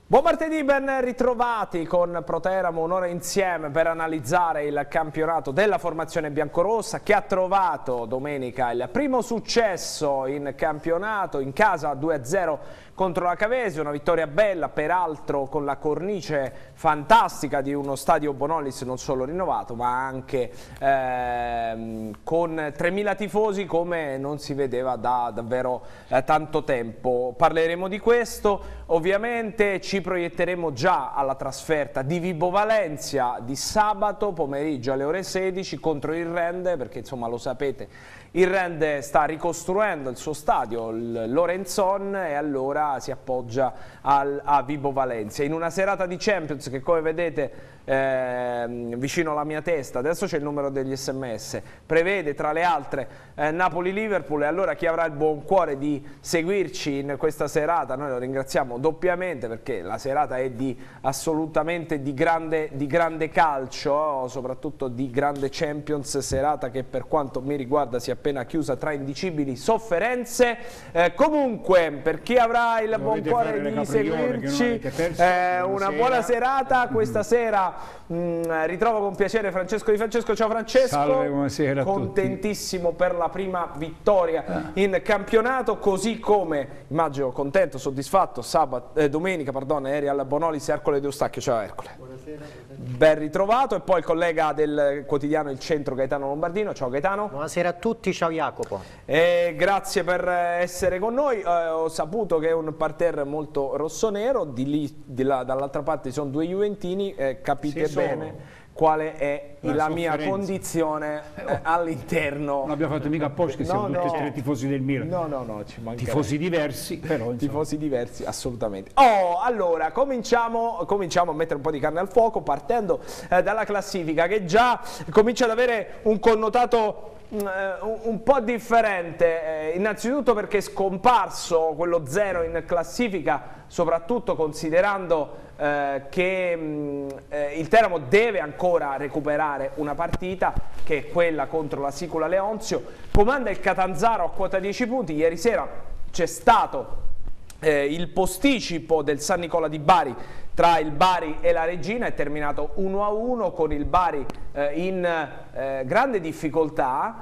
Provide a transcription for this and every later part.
Buon martedì, ben ritrovati con Proteramo, un'ora insieme per analizzare il campionato della formazione biancorossa che ha trovato domenica il primo successo in campionato in casa 2-0 contro la Cavese, una vittoria bella peraltro con la cornice fantastica di uno stadio Bonolis non solo rinnovato ma anche con 3.000 tifosi come non si vedeva da davvero tanto tempo. Parleremo di questo, ovviamente ci proietteremo già alla trasferta di Vibo Valentia di sabato pomeriggio alle ore 16 contro il Rende, perché insomma lo sapete, il Rende sta ricostruendo il suo stadio, il Lorenzon, e allora si appoggia a Vibo Valentia in una serata di Champions che, come vedete vicino alla mia testa, adesso c'è il numero degli SMS, prevede tra le altre Napoli-Liverpool, e allora chi avrà il buon cuore di seguirci in questa serata noi lo ringraziamo doppiamente, perché la serata è assolutamente di grande calcio, soprattutto di grande Champions, serata che per quanto mi riguarda si è appena chiusa tra indicibili sofferenze. Comunque, per chi avrà il buon cuore di seguirci, una buona serata. Questa sera ritrovo con piacere Francesco Di Francesco. Ciao Francesco. Salve, buonasera a tutti. Contentissimo per la prima vittoria in campionato, così come immagino contento, soddisfatto domenica eri al Bonolis Ercole D'Eustachio. Ciao Ercole. Buonasera. Ben ritrovato. E poi il collega del quotidiano Il Centro, Gaetano Lombardino. Ciao Gaetano. Buonasera a tutti, ciao Jacopo. Grazie per essere con noi. Ho saputo che è un parterre molto rossonero, di là dall'altra parte ci sono due juventini, capite bene quale è la mia condizione all'interno. Non abbiamo fatto mica apposta che siamo tutti e tre tifosi del Milan. No, ci manca. Tifosi diversi, però insomma. Tifosi diversi, assolutamente. Allora, cominciamo a mettere un po' di carne al fuoco, partendo dalla classifica che già comincia ad avere un connotato un po' differente, innanzitutto perché è scomparso quello 0 in classifica, soprattutto considerando che il Teramo deve ancora recuperare una partita, che è quella contro la Sicula Leonzio. Comanda il Catanzaro a quota 10 punti. Ieri sera c'è stato il posticipo del San Nicola di Bari tra il Bari e la Reggina, è terminato 1-1 con il Bari in grande difficoltà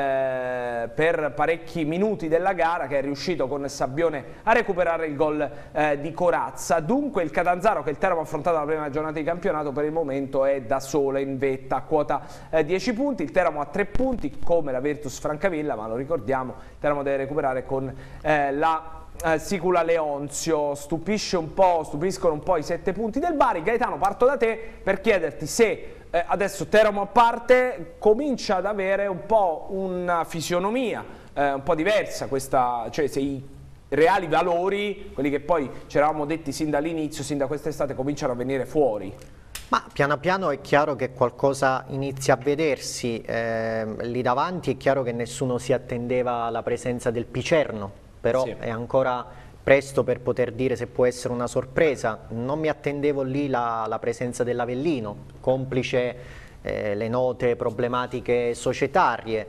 per parecchi minuti della gara, che è riuscito con Sabbione a recuperare il gol di Corazza. Dunque il Catanzaro, che il Teramo ha affrontato la prima giornata di campionato, per il momento è da solo in vetta a quota 10 punti. Il Teramo ha 3 punti come la Virtus Francavilla, ma lo ricordiamo, il Teramo deve recuperare con la Sicula Leonzio. Stupiscono un po' i 7 punti del Bari. Gaetano, parto da te per chiederti se adesso Teramo a parte comincia ad avere un po' una fisionomia un po' diversa, cioè se i reali valori, quelli che poi ci eravamo detti sin dall'inizio, sin da quest'estate, cominciano a venire fuori. Ma piano piano è chiaro che qualcosa inizia a vedersi, lì davanti è chiaro che nessuno si attendeva alla presenza del Picerno, però sì, è ancora presto per poter dire se può essere una sorpresa. Non mi attendevo lì la presenza dell'Avellino, complice le note problematiche societarie.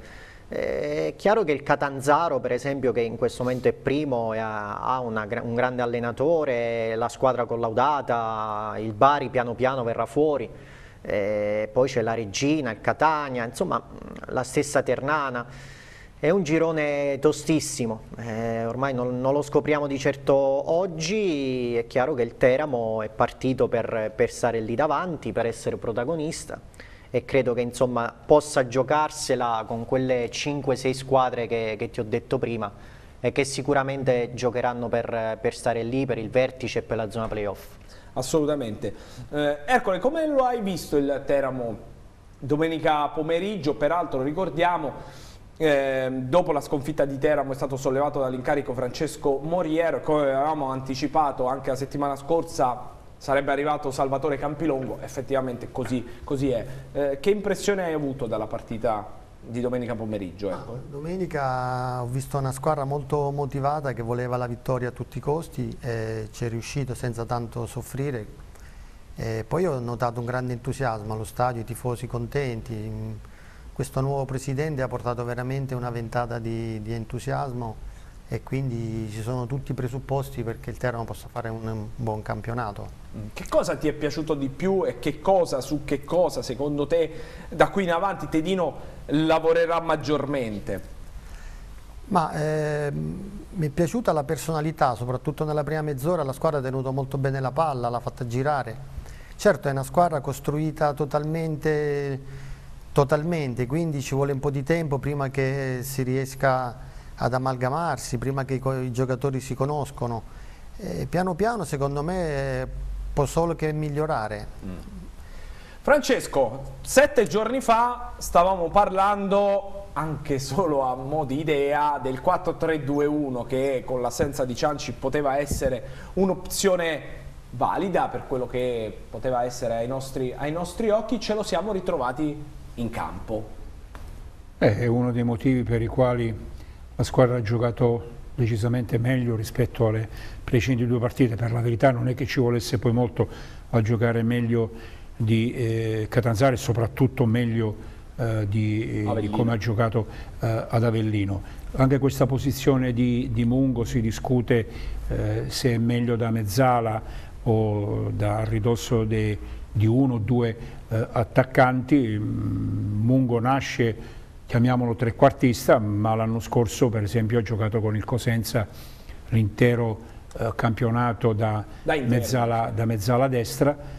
È chiaro che il Catanzaro, per esempio, che in questo momento è primo e ha un grande allenatore, la squadra collaudata, il Bari piano piano verrà fuori, poi c'è la Reggina, il Catania, insomma la stessa Ternana. È un girone tostissimo, ormai non lo scopriamo di certo oggi. È chiaro che il Teramo è partito per stare lì davanti, per essere protagonista, e credo che insomma possa giocarsela con quelle 5-6 squadre che ti ho detto prima e che sicuramente giocheranno per stare lì, per il vertice e per la zona playoff. Assolutamente. Ercole, come lo hai visto il Teramo domenica pomeriggio? Peraltro ricordiamo, dopo la sconfitta di Teramo è stato sollevato dall'incarico Francesco Moriero, come avevamo anticipato anche la settimana scorsa sarebbe arrivato Salvatore Campilongo. Effettivamente così è. Che impressione hai avuto dalla partita di domenica pomeriggio? Domenica ho visto una squadra molto motivata che voleva la vittoria a tutti i costi, e ci è riuscito senza tanto soffrire. Poi ho notato un grande entusiasmo allo stadio, i tifosi contenti. Questo nuovo presidente ha portato veramente una ventata di entusiasmo e quindi ci sono tutti i presupposti perché il Teramo possa fare un buon campionato. Che cosa ti è piaciuto di più e su che cosa secondo te da qui in avanti Tedino lavorerà maggiormente? Ma mi è piaciuta la personalità, soprattutto nella prima mezz'ora la squadra ha tenuto molto bene la palla, l'ha fatta girare. Certo è una squadra costruita totalmente, quindi ci vuole un po' di tempo prima che si riesca ad amalgamarsi, prima che i giocatori si conoscono. Piano piano secondo me può solo che migliorare. Francesco, 7 giorni fa stavamo parlando, anche solo a mo' di idea, del 4-3-2-1 che con l'assenza di Cianci poteva essere un'opzione valida per quello che poteva essere ai nostri occhi. Ce lo siamo ritrovati in campo. È uno dei motivi per i quali la squadra ha giocato decisamente meglio rispetto alle precedenti 2 partite. Per la verità non è che ci volesse poi molto a giocare meglio di Catanzaro e soprattutto meglio di come ha giocato ad Avellino. Anche questa posizione di Mungo si discute se è meglio da mezzala o da ridosso di 1 o 2 attaccanti. Mungo nasce, chiamiamolo trequartista, ma l'anno scorso per esempio ha giocato con il Cosenza l'intero campionato da mezzala destra.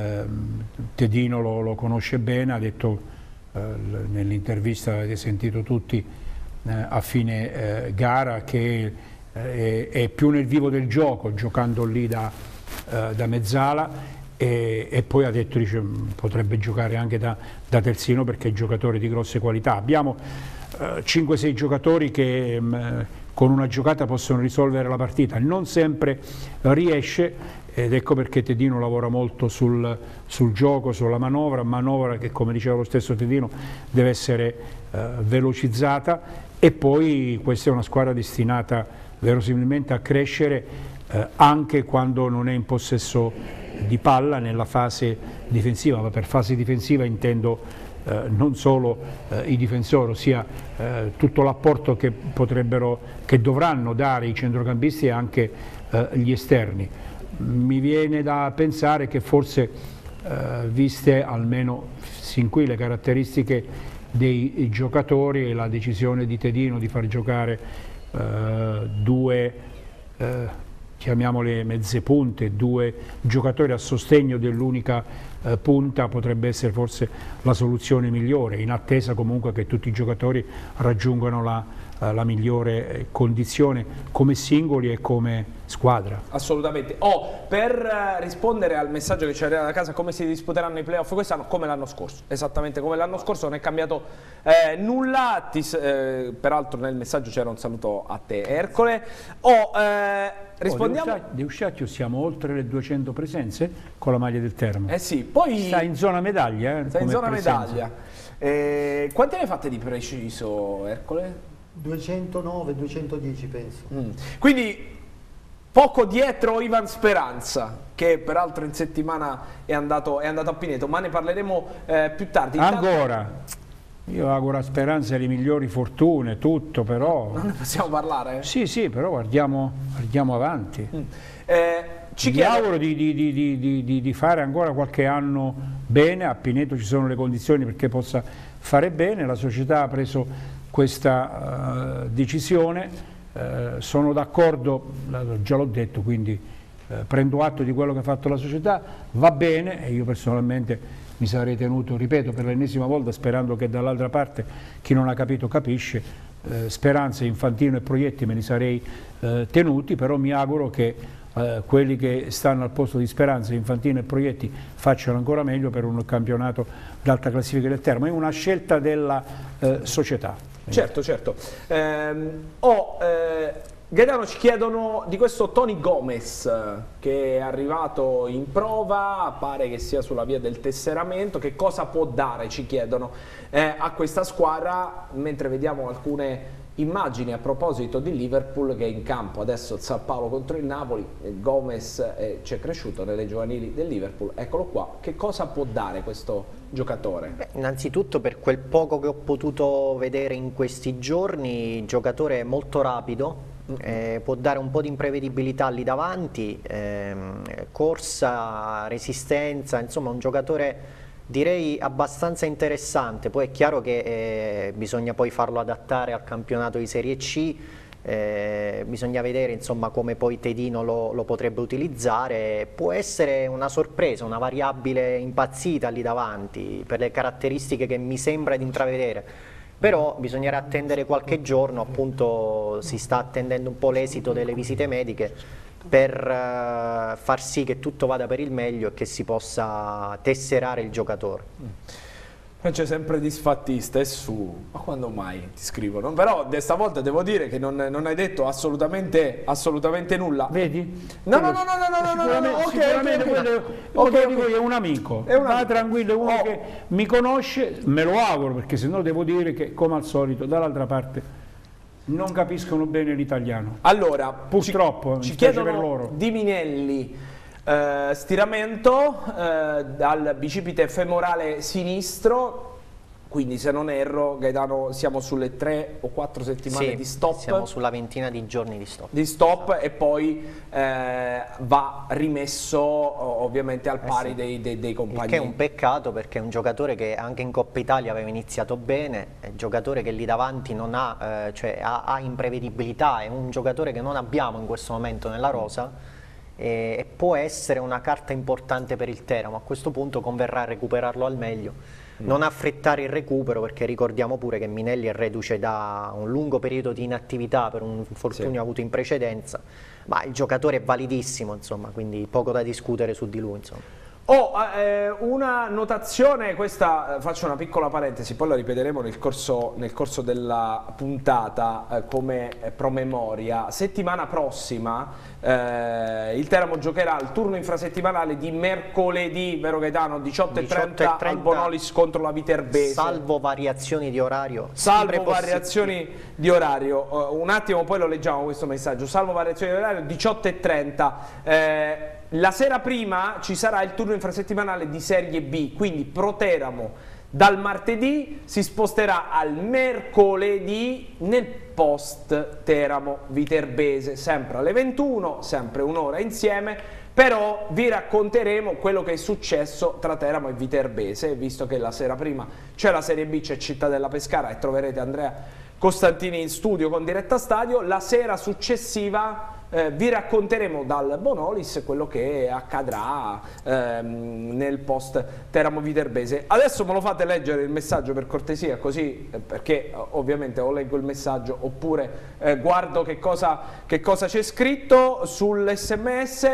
Tedino lo conosce bene, ha detto nell'intervista, avete sentito tutti a fine gara, che è più nel vivo del gioco giocando lì da mezzala. E poi ha detto, dice, potrebbe giocare anche da terzino perché è giocatore di grosse qualità. Abbiamo 5-6 giocatori che con una giocata possono risolvere la partita, non sempre riesce, ed ecco perché Tedino lavora molto sul gioco, sulla manovra che, come diceva lo stesso Tedino, deve essere velocizzata. E poi questa è una squadra destinata verosimilmente a crescere anche quando non è in possesso di palla nella fase difensiva, ma per fase difensiva intendo non solo i difensori, ossia tutto l'apporto che dovranno dare i centrocampisti e anche gli esterni. Mi viene da pensare che forse, viste almeno sin qui le caratteristiche dei giocatori e la decisione di Tedino di far giocare 2 chiamiamole mezze punte, 2 giocatori a sostegno dell'unica punta, potrebbe essere forse la soluzione migliore, in attesa comunque che tutti i giocatori raggiungano la migliore condizione come singoli e come squadra. Assolutamente. Per rispondere al messaggio che ci arriva da casa, come si disputeranno i playoff quest'anno? Come l'anno scorso, esattamente come l'anno scorso, non è cambiato nulla. Peraltro nel messaggio c'era un saluto a te, Ercole. Rispondiamo. De Eustáquio siamo oltre le 200 presenze con la maglia del Teramo. Sì, poi sta in zona medaglia. Sta in zona medaglia. Quante ne fate di preciso, Ercole? 209, 210 penso. Quindi poco dietro Ivan Speranza, che peraltro in settimana è andato a Pineto, ma ne parleremo più tardi. Ancora. Io auguro a Speranza le migliori fortune, tutto, però... Non ne possiamo parlare? Sì, però guardiamo avanti. Ci auguro di fare ancora qualche anno bene. A Pineto ci sono le condizioni perché possa fare bene. La società ha preso questa decisione. Sono d'accordo, già l'ho detto, quindi prendo atto di quello che ha fatto la società. Va bene, e io personalmente mi sarei tenuto, ripeto per l'ennesima volta, sperando che dall'altra parte chi non ha capito capisce, Speranza, Infantino e Proietti me li sarei tenuti, però mi auguro che quelli che stanno al posto di Speranza, Infantino e Proietti facciano ancora meglio per un campionato d'alta classifica del Teramo. È una scelta della società. Certo. Gaetano, ci chiedono di questo Tony Gomez che è arrivato in prova, pare che sia sulla via del tesseramento. Che cosa può dare, ci chiedono, a questa squadra, mentre vediamo alcune immagini a proposito di Liverpool che è in campo adesso il San Paolo contro il Napoli. Gomez ci è cresciuto nelle giovanili del Liverpool, eccolo qua. Che cosa può dare questo giocatore? Innanzitutto, per quel poco che ho potuto vedere in questi giorni, giocatore molto rapido, può dare un po' di imprevedibilità lì davanti, corsa, resistenza, insomma un giocatore direi abbastanza interessante. Poi è chiaro che bisogna poi farlo adattare al campionato di Serie C, bisogna vedere insomma come poi Tedino lo potrebbe utilizzare. Può essere una sorpresa, una variabile impazzita lì davanti per le caratteristiche che mi sembra di intravedere, però bisognerà attendere qualche giorno, appunto si sta attendendo un po' l'esito delle visite mediche per far sì che tutto vada per il meglio e che si possa tesserare il giocatore. C'è sempre disfattista e su, ma quando mai ti scrivono? Però stavolta devo dire che non hai detto assolutamente nulla. Vedi? No, sicuramente quello è un amico, va tranquillo, è uno che mi conosce, me lo auguro, perché sennò devo dire che come al solito dall'altra parte non capiscono bene l'italiano. Allora, purtroppo ci chiedono per loro. Di Minelli. Stiramento dal bicipite femorale sinistro, quindi se non erro Gaetano siamo sulle 3 o 4 settimane di stop. Siamo sulla ventina di giorni di stop. Esatto. E poi va rimesso ovviamente al pari dei compagni. Che è un peccato, perché è un giocatore che anche in Coppa Italia aveva iniziato bene, è un giocatore che lì davanti non ha, ha imprevedibilità, è un giocatore che non abbiamo in questo momento nella rosa. E può essere una carta importante per il Teramo. A questo punto converrà recuperarlo al meglio, non affrettare il recupero, perché ricordiamo pure che Minelli è reduce da un lungo periodo di inattività per un infortunio avuto in precedenza, ma il giocatore è validissimo, insomma, quindi poco da discutere su di lui, insomma. Una notazione, questa faccio una piccola parentesi, poi la ripeteremo nel corso della puntata come promemoria. Settimana prossima il Teramo giocherà il turno infrasettimanale di mercoledì, vero Gaetano? 18:30 al Bonolis contro la Viterbese. Salvo variazioni di orario. Salvo variazioni di orario. Un attimo, poi lo leggiamo questo messaggio. Salvo variazioni di orario, 18:30. La sera prima ci sarà il turno infrasettimanale di Serie B, quindi Pro Teramo dal martedì si sposterà al mercoledì nel post Teramo Viterbese, sempre alle 21, sempre un'ora insieme, però vi racconteremo quello che è successo tra Teramo e Viterbese, visto che la sera prima c'è la Serie B, c'è Cittadella Pescara e troverete Andrea Costantini in studio con Diretta Stadio. La sera successiva vi racconteremo dal Bonolis quello che accadrà nel post Teramo Viterbese. Adesso me lo fate leggere il messaggio per cortesia, così perché ovviamente o leggo il messaggio oppure guardo che cosa c'è scritto sull'SMS.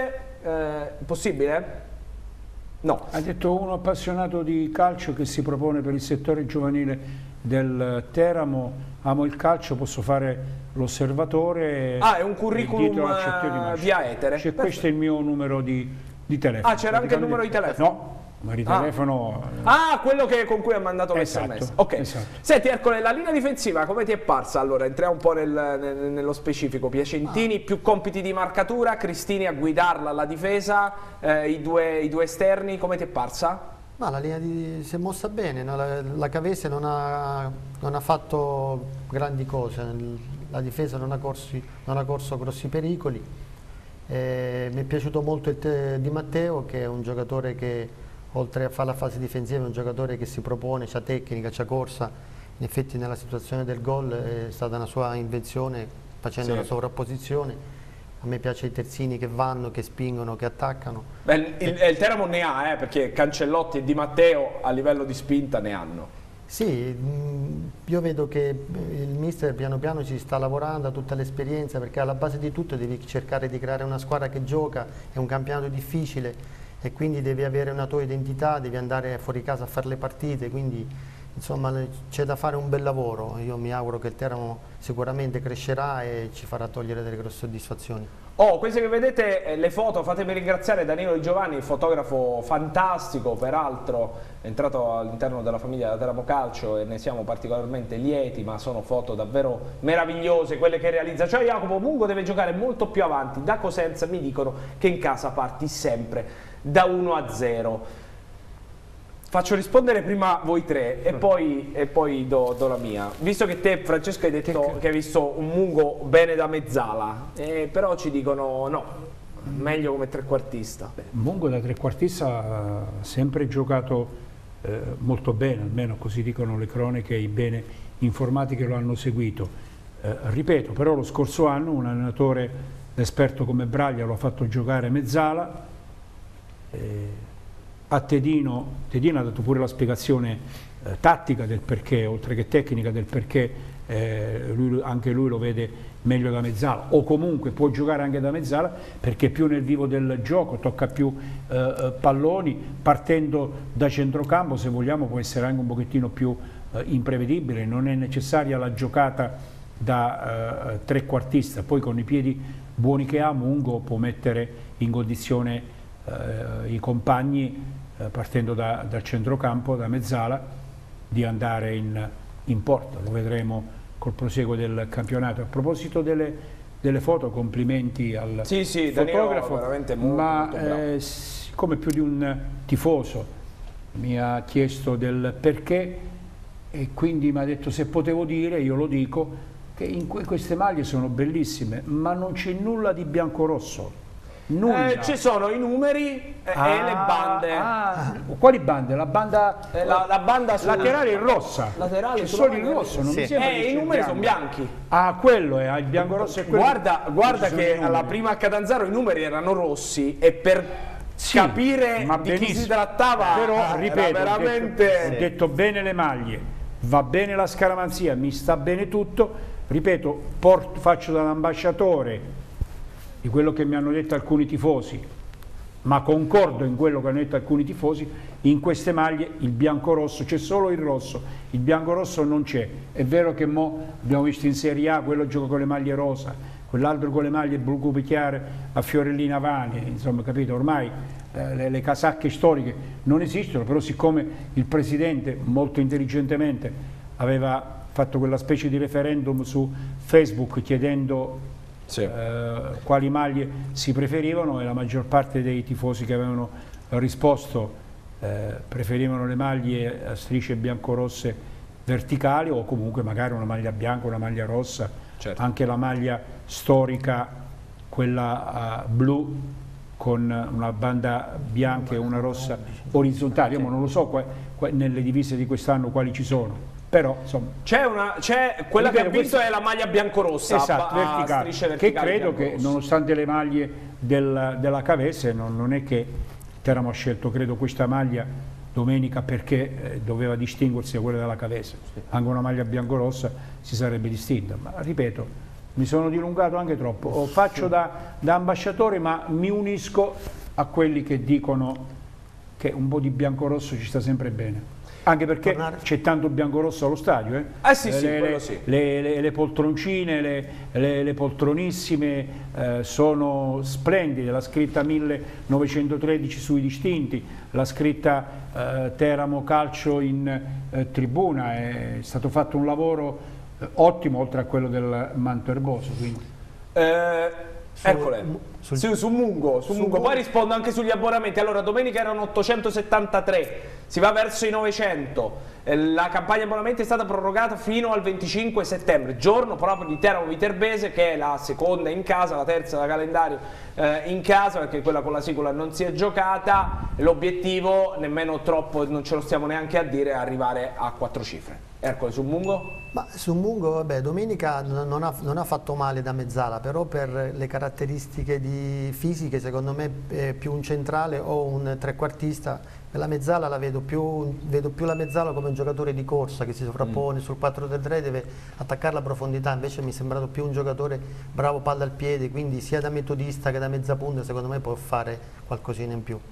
Possibile? No. Ha detto uno appassionato di calcio che si propone per il settore giovanile del Teramo. Amo il calcio, posso fare l'osservatore. È un curriculum via etere. Questo è il mio numero di telefono. C'era anche il numero di telefono? No, ma di telefono. Quello con cui ha mandato l'SMS. Ok. Esatto. Senti Ercole, la linea difensiva come ti è parsa? Allora entriamo un po' nello specifico. Piacentini, più compiti di marcatura, Cristini a guidarla alla difesa, i due esterni, come ti è parsa? Ma la linea si è mossa bene, no? La Cavese non ha fatto grandi cose, la difesa non ha corso grossi pericoli. Mi è piaciuto molto Di Matteo, che è un giocatore che oltre a fare la fase difensiva è un giocatore che si propone, c'ha tecnica, c'ha corsa. In effetti nella situazione del gol è stata una sua invenzione facendo la sovrapposizione. A me piace i terzini che vanno, che spingono, che attaccano. Il Teramo ne ha, perché Cancellotti e Di Matteo a livello di spinta ne hanno. Sì, io vedo che il mister piano piano ci sta lavorando, ha tutta l'esperienza, perché alla base di tutto devi cercare di creare una squadra che gioca, è un campionato difficile e quindi devi avere una tua identità, devi andare fuori casa a fare le partite, quindi insomma c'è da fare un bel lavoro. Io mi auguro che il Teramo sicuramente crescerà e ci farà togliere delle grosse soddisfazioni. Queste che vedete le foto, fatemi ringraziare Danilo Di Giovanni, fotografo fantastico, peraltro è entrato all'interno della famiglia della Teramo Calcio e ne siamo particolarmente lieti, ma sono foto davvero meravigliose quelle che realizza. Cioè Jacopo Mungo deve giocare molto più avanti, da Cosenza mi dicono che in casa parti sempre da 1-0. Faccio rispondere prima voi tre e poi do la mia. Visto che te, Francesco, hai detto che hai visto un Mungo bene da mezzala, però ci dicono no, meglio come trequartista. Mungo da trequartista ha sempre giocato molto bene, almeno così dicono le cronache e i bene informati che lo hanno seguito. Ripeto, però lo scorso anno un allenatore esperto come Braglia lo ha fatto giocare mezzala. A Tedino ha dato pure la spiegazione tattica del perché, oltre che tecnica del perché anche lui lo vede meglio da mezzala, o comunque può giocare anche da mezzala perché più nel vivo del gioco, tocca più palloni, partendo da centrocampo se vogliamo può essere anche un pochettino più imprevedibile, non è necessaria la giocata da trequartista, poi con i piedi buoni che ha Mungo può mettere in condizione i compagni partendo dal centrocampo, da mezzala, di andare in porta. Lo vedremo col proseguo del campionato. A proposito delle foto, complimenti al fotografo, veramente molto bravo. Siccome più di un tifoso mi ha chiesto del perché e quindi mi ha detto se potevo dire, io lo dico, che queste maglie sono bellissime, ma non c'è nulla di biancorosso. Ci sono i numeri e le bande. Quali bande? La banda, la banda laterale è rossa. Laterale solo il rosso, non mi sembra che i numeri sono bianchi. Quello è il bianco-rosso e quello. Guarda che alla prima a Catanzaro i numeri erano rossi e per capire di chi si trattava, però ripeto, veramente... ho detto bene le maglie, va bene la scaramanzia, mi sta bene tutto, ripeto, faccio da un ambasciatore di quello che mi hanno detto alcuni tifosi, ma concordo in quello che hanno detto alcuni tifosi, in queste maglie il bianco-rosso, c'è solo il rosso, il bianco-rosso non c'è. È vero che mo abbiamo visto in Serie A, quello gioca con le maglie rosa, quell'altro con le maglie blu cupichiare a fiorellina vane, insomma, capito, ormai le casacche storiche non esistono, però siccome il Presidente molto intelligentemente aveva fatto quella specie di referendum su Facebook chiedendo quali maglie si preferivano e la maggior parte dei tifosi che avevano risposto preferivano le maglie a strisce bianco-rosse verticali o comunque magari una maglia bianca, una maglia rossa, anche la maglia storica, quella blu con una banda bianca e una rossa orizzontale. Io non lo so nelle divise di quest'anno quali ci sono. Però insomma c'è quella che ha vinto è la maglia biancorossa, esatto, verticale, che credo che nonostante le maglie della Cavese non è che Teramo ha scelto credo questa maglia domenica perché doveva distinguersi da quella della Cavese, anche una maglia biancorossa si sarebbe distinta, ma ripeto mi sono dilungato anche troppo, faccio da ambasciatore ma mi unisco a quelli che dicono che un po' di biancorosso ci sta sempre bene. Anche perché c'è tanto biancorosso allo stadio, le poltroncine, le poltronissime sono splendide, la scritta 1913 sui distinti, la scritta Teramo Calcio in tribuna, è stato fatto un lavoro ottimo oltre a quello del manto erboso. Eccole, su Mungo, poi rispondo anche sugli abbonamenti. Allora, domenica erano 873, si va verso i 900, la campagna abbonamenti è stata prorogata fino al 25 settembre, giorno proprio di Teramo Viterbese, che è la seconda in casa, la terza da calendario in casa, perché quella con la Sicula non si è giocata. L'obiettivo, nemmeno troppo, non ce lo stiamo neanche a dire, è arrivare a 4 cifre. Ercole, su Mungo? Ma su Mungo, vabbè, domenica non ha fatto male da mezzala, però per le caratteristiche fisiche secondo me è più un centrale o un trequartista. Per la mezzala la vedo più la mezzala come un giocatore di corsa che si sovrappone sul 4-3, deve attaccare la profondità, invece mi è sembrato più un giocatore bravo palla al piede, quindi sia da metodista che da mezza punta secondo me può fare qualcosina in più.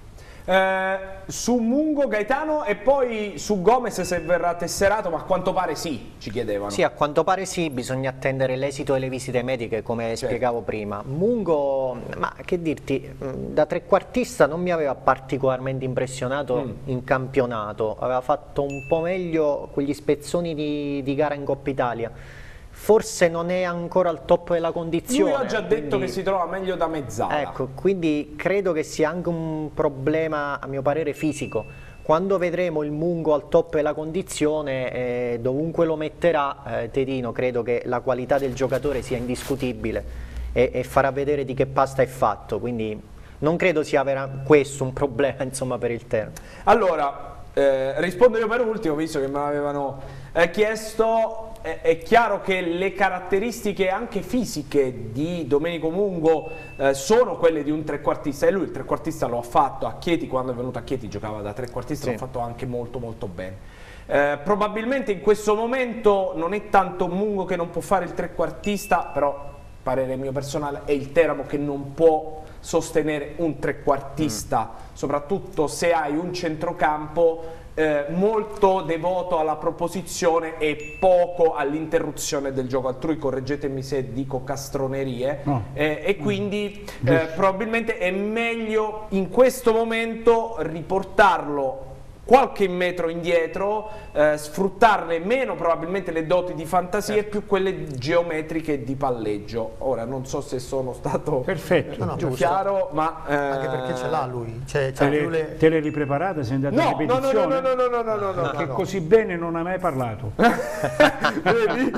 Su Mungo, Gaetano, e poi su Gomez se verrà tesserato, ma a quanto pare sì, ci chiedevano. Sì, a quanto pare sì, bisogna attendere l'esito delle visite mediche come spiegavo prima. Mungo, ma che dirti, da trequartista non mi aveva particolarmente impressionato in campionato, aveva fatto un po' meglio quegli spezzoni di gara in Coppa Italia. Forse non è ancora al top della condizione. Lui ha già detto che si trova meglio da mezzala. Ecco, quindi credo che sia anche un problema, a mio parere, fisico. Quando vedremo il Mungo al top della condizione, dovunque lo metterà, Tedino, credo che la qualità del giocatore sia indiscutibile e farà vedere di che pasta è fatto, quindi non credo sia questo un problema, insomma, per il Teramo. Allora, rispondo io per ultimo, visto che me l'avevano chiesto. È chiaro che le caratteristiche anche fisiche di Domenico Mungo sono quelle di un trequartista, e lui il trequartista lo ha fatto a Chieti. Quando è venuto a Chieti giocava da trequartista, sì. L'ha fatto anche molto molto bene. Probabilmente in questo momento non è tanto Mungo che non può fare il trequartista, però parere mio personale è il Teramo che non può sostenere un trequartista, soprattutto se hai un centrocampo molto devoto alla proposizione e poco all'interruzione del gioco altrui. Correggetemi se dico castronerie. E quindi probabilmente è meglio in questo momento riportarlo qualche metro indietro, sfruttarne meno probabilmente le doti di fantasia e più quelle geometriche di palleggio. Ora non so se sono stato perfetto, chiaro, ma anche perché ce l'ha lui. Te le ripreparate? Sei andato in ripetizione? No, che così bene non hai mai parlato. Vedi?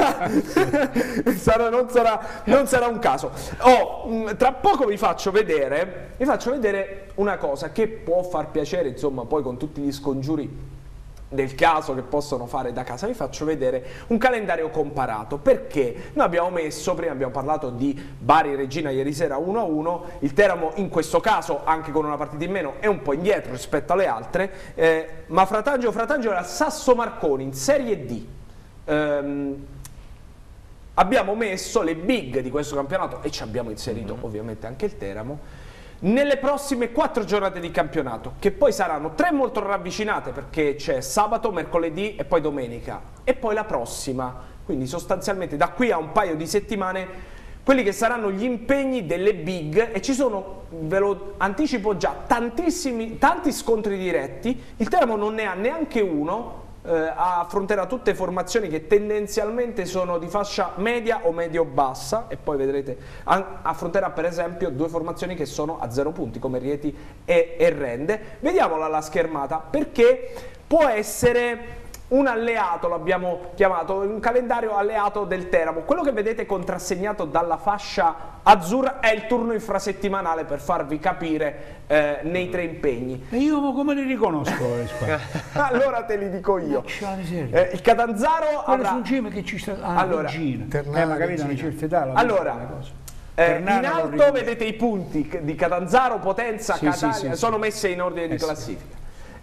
Non sarà un caso. Tra poco vi faccio vedere una cosa che può far piacere, insomma, poi con tutti gli scongiuri del caso che possono fare da casa. Vi faccio vedere un calendario comparato, perché noi abbiamo messo, prima abbiamo parlato di Bari Regina ieri sera 1-1, il Teramo in questo caso anche con una partita in meno è un po' indietro rispetto alle altre, ma Fratangelo era Sasso Marconi in Serie D. Abbiamo messo le big di questo campionato e ci abbiamo inserito ovviamente anche il Teramo nelle prossime 4 giornate di campionato, che poi saranno 3 molto ravvicinate, perché c'è sabato, mercoledì e poi domenica, e poi la prossima. Quindi sostanzialmente da qui a un paio di settimane quelli che saranno gli impegni delle big, e ci sono, ve lo anticipo già, tanti scontri diretti. Il Teramo non ne ha neanche uno, affronterà tutte formazioni che tendenzialmente sono di fascia media o medio-bassa, e poi vedrete affronterà per esempio 2 formazioni che sono a 0 punti come Rieti e Rende. Vediamola alla schermata, perché può essere un alleato, l'abbiamo chiamato, un calendario alleato del Teramo. Quello che vedete contrassegnato dalla fascia azzurra è il turno infrasettimanale, per farvi capire nei 3 impegni. E io come li riconosco? Allora te li dico io. Il Catanzaro avrà... che ci sta... allora, magari non c'è il fedale. Allora, in alto vedete i punti di Catanzaro, Potenza, Catania, sono messe in ordine di classifica.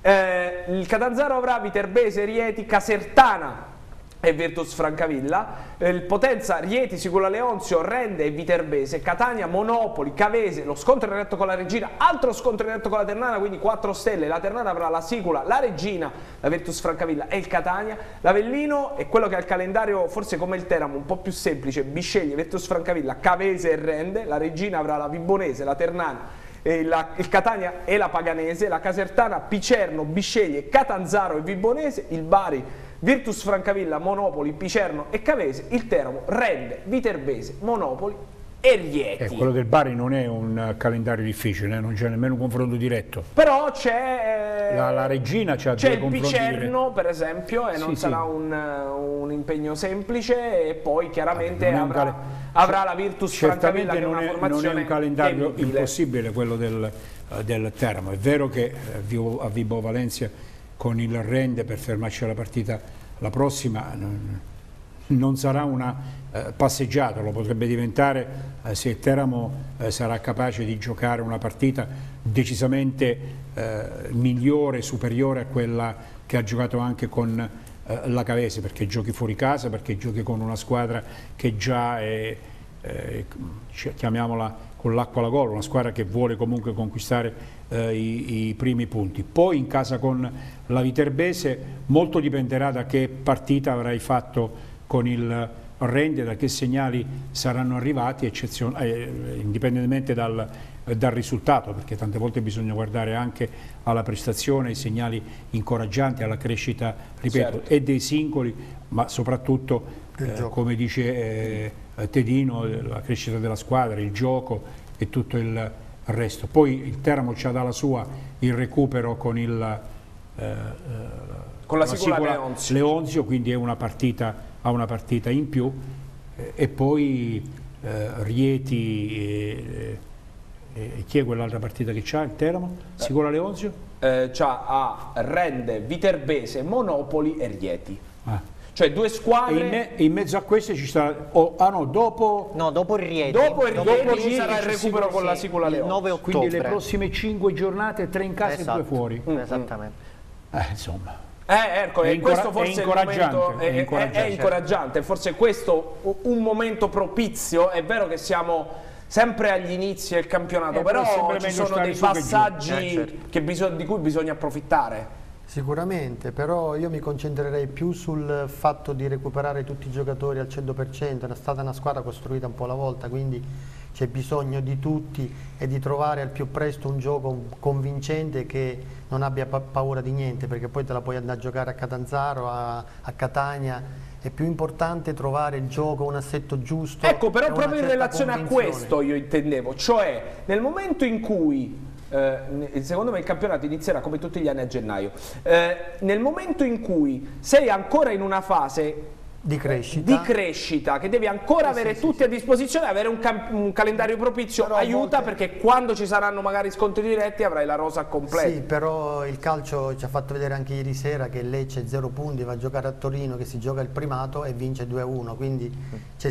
Il Catanzaro avrà Viterbese, Rieti, Casertana e Virtus Francavilla, il Potenza, Rieti, Sicula Leonzio, Rende e Viterbese, Catania, Monopoli, Cavese, lo scontro diretto con la Regina, altro scontro diretto con la Ternana, quindi 4 stelle. La Ternana avrà la Sicula, la Regina, la Virtus Francavilla e il Catania. L'Avellino è quello che ha il calendario forse come il Teramo, un po' più semplice: Bisceglie, Virtus Francavilla, Cavese e Rende. La Regina avrà la Vibonese, la Ternana, il Catania e la Paganese, la Casertana, Picerno, Bisceglie, Catanzaro e Vibonese, il Bari, Virtus Francavilla, Monopoli, Picerno e Cavese, il Teramo, Rende, Viterbese, Monopoli e Rieti. Quello del Bari non è un calendario difficile, non c'è nemmeno un confronto diretto. Però c'è la Regina, c'è il Picerno per esempio, e non sarà un impegno semplice, e poi chiaramente avrà la Virtus Francavilla, che è una formazione. Non è un calendario impossibile quello del Teramo. È vero che a Vibo Valencia con il Rende, per fermarci alla partita la prossima, non sarà una passeggiata, lo potrebbe diventare se il Teramo sarà capace di giocare una partita decisamente migliore, superiore a quella che ha giocato anche con la Cavese, perché giochi fuori casa, perché giochi con una squadra che già è, chiamiamola con l'acqua alla gola, una squadra che vuole comunque conquistare i primi punti. Poi in casa con la Viterbese molto dipenderà da che partita avrai fatto con il Rende, da che segnali saranno arrivati, indipendentemente dal risultato, perché tante volte bisogna guardare anche alla prestazione, ai segnali incoraggianti, alla crescita, ripeto, e dei singoli, ma soprattutto, come dice Tedino, la crescita della squadra, il gioco e tutto il resto. Poi il Teramo ci ha dalla sua il recupero con il con la Sicula Leonzio, quindi ha una partita in più, e poi Rieti chi è quell'altra partita che c'ha il Teramo? Sicula Leonzio? C'ha Rende, Viterbese, Monopoli e Rieti. Cioè 2 squadre. E in mezzo a queste ci sta. Dopo il Rieti. Dopo il Rieti sarà il recupero con la Sicula Leonzio. 9 ottobre. Quindi le prossime 5 giornate, 3 in casa e 2 fuori. Esattamente. Insomma. Questo forse è incoraggiante, forse questo un momento propizio. È vero che siamo sempre agli inizi del campionato, però ci sono dei passaggi di cui bisogna approfittare. Sicuramente, però io mi concentrerei più sul fatto di recuperare tutti i giocatori al 100%, è stata una squadra costruita un po' alla volta, quindi c'è bisogno di tutti e di trovare al più presto un gioco convincente che non abbia paura di niente, perché poi te la puoi andare a giocare a Catanzaro, a Catania. È più importante trovare il gioco, un assetto giusto. Ecco, però proprio in relazione a questo io intendevo, cioè nel momento in cui secondo me il campionato inizierà come tutti gli anni a gennaio, nel momento in cui sei ancora in una fase di crescita che devi ancora avere tutti a disposizione, avere un calendario propizio però aiuta, perché quando ci saranno magari scontri diretti avrai la rosa completa. Sì, però il calcio ci ha fatto vedere anche ieri sera che Lecce 0 punti, va a giocare a Torino che si gioca il primato e vince 2-1, quindi c'è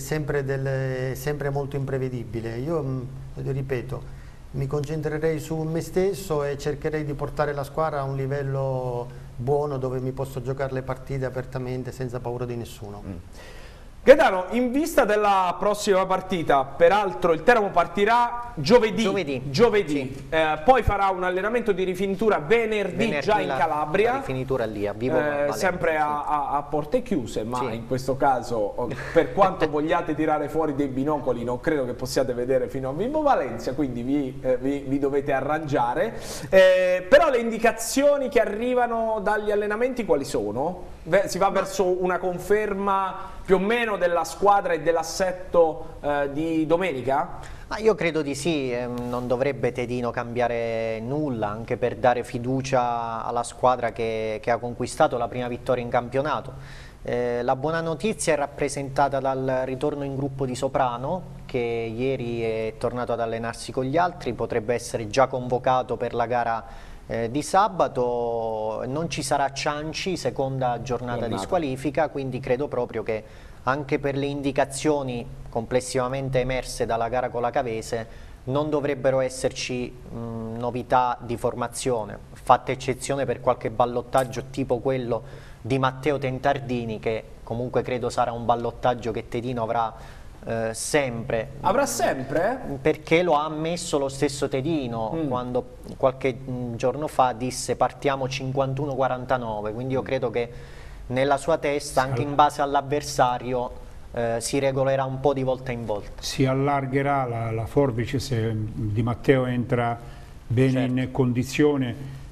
sempre molto imprevedibile. Io ripeto, mi concentrerei su me stesso e cercherei di portare la squadra a un livello buono dove mi posso giocare le partite apertamente senza paura di nessuno. Gaetano, in vista della prossima partita, peraltro il Teramo partirà giovedì. Sì. Poi farà un allenamento di rifinitura venerdì già in Calabria. La rifinitura lì, a Vibo sempre a porte chiuse, ma in questo caso, per quanto vogliate tirare fuori dei binocoli, non credo che possiate vedere fino a Vibo Valencia, quindi vi dovete arrangiare. Però le indicazioni che arrivano dagli allenamenti quali sono? Si va verso una conferma più o meno della squadra e dell'assetto di domenica? Io credo di sì, non dovrebbe Tedino cambiare nulla, anche per dare fiducia alla squadra che ha conquistato la prima vittoria in campionato. La buona notizia è rappresentata dal ritorno in gruppo di Soprano, che ieri è tornato ad allenarsi con gli altri, potrebbe essere già convocato per la gara di sabato. Non ci sarà Cianci, seconda giornata di squalifica, quindi credo proprio che anche per le indicazioni complessivamente emerse dalla gara con la Cavese non dovrebbero esserci novità di formazione, fatta eccezione per qualche ballottaggio tipo quello di Matteo Tentardini, che comunque credo sarà un ballottaggio che Tedino avrà sempre. Avrà sempre? Perché lo ha ammesso lo stesso Tedino quando qualche giorno fa disse partiamo 51-49, quindi io credo che nella sua testa, anche in base all'avversario, si regolerà un po' di volta in volta. Si allargherà la forbice se Di Matteo entra bene in condizione.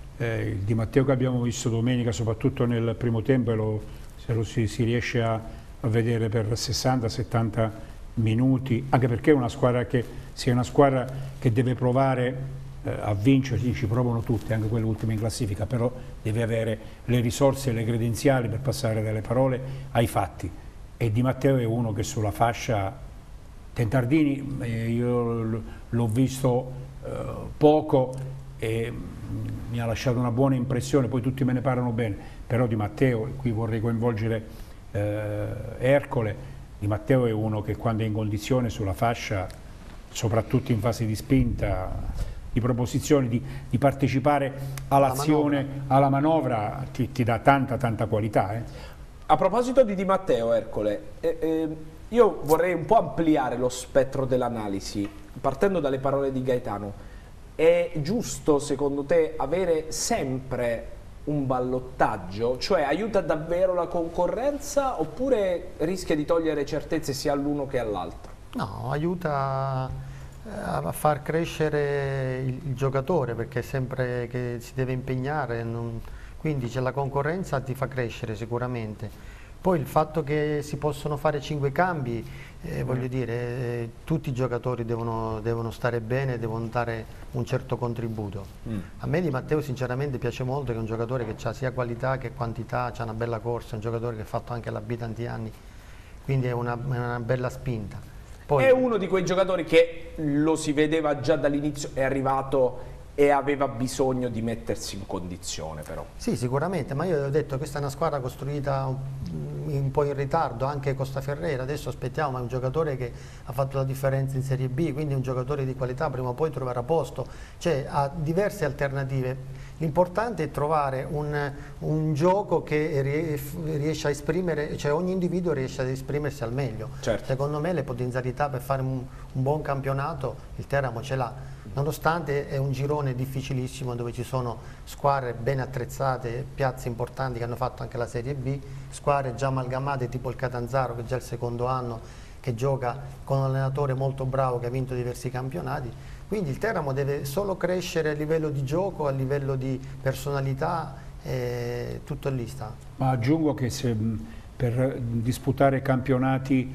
Di Matteo che abbiamo visto domenica, soprattutto nel primo tempo, se lo si riesce a vedere per 60-70 minuti, anche perché è una squadra che deve provare a vincere, ci provano tutte, anche quelle ultime in classifica, però deve avere le risorse e le credenziali per passare dalle parole ai fatti, e Di Matteo è uno che sulla fascia. Tentardini io l'ho visto poco e mi ha lasciato una buona impressione, poi tutti me ne parlano bene, però Di Matteo, qui vorrei coinvolgere Ercole. Di Matteo è uno che quando è in condizione sulla fascia, soprattutto in fase di spinta, di proposizione, di partecipare all'azione, alla manovra, ti dà tanta qualità. A proposito di Matteo, Ercole, io vorrei un po' ampliare lo spettro dell'analisi, partendo dalle parole di Gaetano. È giusto secondo te avere sempre un ballottaggio? Cioè aiuta davvero la concorrenza oppure rischia di togliere certezze sia all'uno che all'altro? No, aiuta a far crescere il giocatore, perché è sempre che si deve impegnare, quindi c'è la concorrenza, ti fa crescere sicuramente. Poi il fatto che si possono fare 5 cambi, voglio dire, tutti i giocatori devono stare bene, devono dare un certo contributo. A me Di Matteo sinceramente piace molto, che è un giocatore che ha sia qualità che quantità, ha una bella corsa, è un giocatore che ha fatto anche la B tanti anni, quindi è una bella spinta. Poi, è uno di quei giocatori che lo si vedeva già dall'inizio, è arrivato e aveva bisogno di mettersi in condizione però. Sì, sicuramente, ma io ho detto che questa è una squadra costruita un po' in ritardo, anche Costa Ferreira, adesso aspettiamo, ma è un giocatore che ha fatto la differenza in Serie B, quindi è un giocatore di qualità, prima o poi troverà posto, cioè ha diverse alternative. L'importante è trovare un gioco che riesce a esprimere, cioè ogni individuo riesce ad esprimersi al meglio. Certo. Secondo me le potenzialità per fare un buon campionato il Teramo ce l'ha. Nonostante è un girone difficilissimo dove ci sono squadre ben attrezzate, piazze importanti che hanno fatto anche la Serie B, squadre già amalgamate tipo il Catanzaro che è già il secondo anno che gioca con un allenatore molto bravo che ha vinto diversi campionati, quindi il Teramo deve solo crescere a livello di gioco, a livello di personalità, tutto lì sta. Ma aggiungo che se per disputare campionati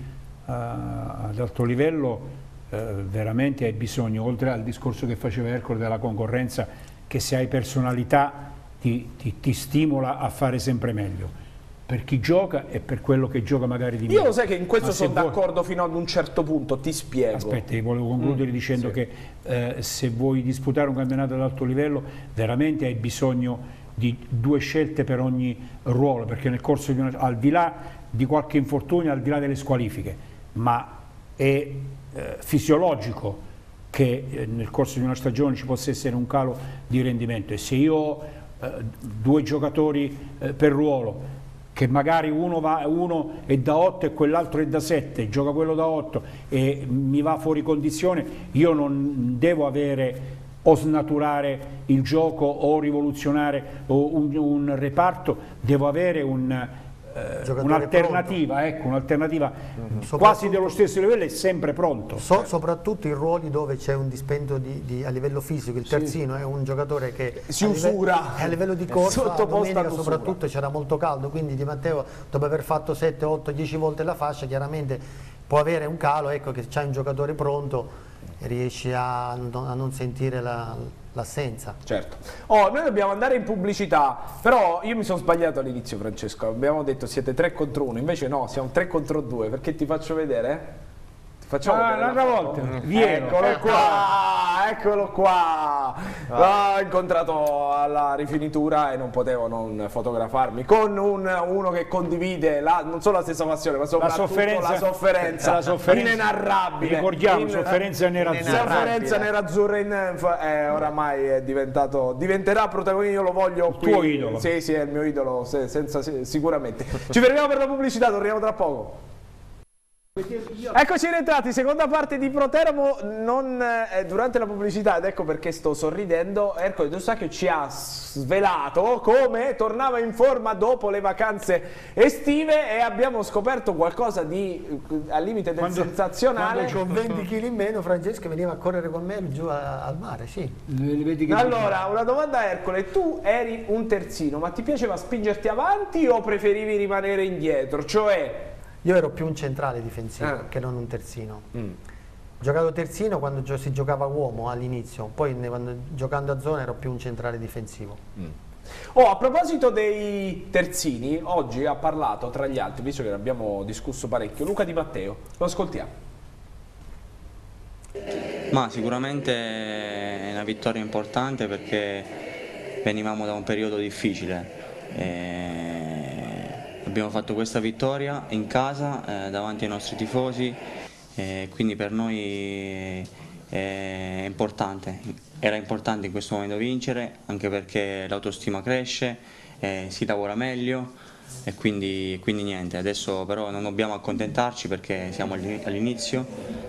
ad alto livello veramente hai bisogno, oltre al discorso che faceva Ercole della concorrenza, che se hai personalità ti stimola a fare sempre meglio per chi gioca e per quello che gioca magari di meno. Io lo sai che in questo sono d'accordo fino ad un certo punto, ti spiego. Aspetta, io volevo concludere dicendo che se vuoi disputare un campionato ad alto livello veramente hai bisogno di 2 scelte per ogni ruolo, perché nel corso di al di là di qualche infortunio, al di là delle squalifiche, ma è fisiologico che nel corso di una stagione ci possa essere un calo di rendimento, e se io ho 2 giocatori per ruolo, che magari uno è da 8 e quell'altro è da 7, gioca quello da 8 e mi va fuori condizione, io non devo avere o snaturare il gioco o rivoluzionare un reparto, devo avere un'alternativa, ecco, un'alternativa quasi dello stesso livello e sempre pronto. Soprattutto in ruoli dove c'è un dispendio a livello fisico, il terzino è un giocatore che si usura a livello di corsa, domenica soprattutto c'era c'era molto caldo, quindi Di Matteo dopo aver fatto 7, 8, 10 volte la fascia chiaramente può avere un calo, ecco che c'è un giocatore pronto e riesce a non sentire l'assenza. Certo. Noi dobbiamo andare in pubblicità, però io mi sono sbagliato all'inizio, Francesco, abbiamo detto siete 3 contro 1, invece no, siamo 3 contro 2, perché ti faccio vedere? Facciamo l'altra volta, eccolo qua, eccolo qua. L'ho incontrato alla rifinitura e non potevo non fotografarmi con uno che condivide non solo la stessa passione, ma soprattutto la sofferenza inenarrabile. Ricordiamo, sofferenza nerazzurra oramai è diventerà protagonista, io lo voglio qui. Il tuo idolo. Sì, è il mio idolo, sicuramente. Ci fermiamo per la pubblicità, torniamo tra poco. Eccoci rientrati, seconda parte di Proteramo, durante la pubblicità, ed ecco perché sto sorridendo. Ercole D'Eustachio ci ha svelato come tornava in forma dopo le vacanze estive e abbiamo scoperto qualcosa di al limite del sensazionale. Con 20 kg in meno Francesco veniva a correre con me giù al mare, sì. Allora, una domanda a Ercole, tu eri un terzino, ma ti piaceva spingerti avanti o preferivi rimanere indietro? Cioè... Io ero più un centrale difensivo che non un terzino. Giocato terzino quando si giocava uomo all'inizio, poi giocando a zona ero più un centrale difensivo. A proposito dei terzini, oggi ha parlato tra gli altri, visto che ne abbiamo discusso parecchio, Luca Di Matteo. Lo ascoltiamo. Ma sicuramente è una vittoria importante perché venivamo da un periodo difficile. Abbiamo fatto questa vittoria in casa davanti ai nostri tifosi, quindi per noi è importante. Era importante in questo momento vincere, anche perché l'autostima cresce, si lavora meglio e quindi niente. Adesso però non dobbiamo accontentarci perché siamo all'inizio